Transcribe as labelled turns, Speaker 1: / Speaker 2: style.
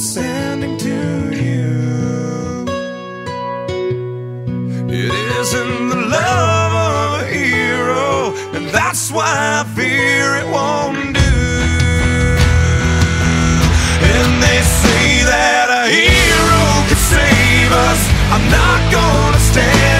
Speaker 1: sending to you. It isn't the love of a hero, and that's why I fear it won't do. And they say that a hero could save us. I'm not gonna stand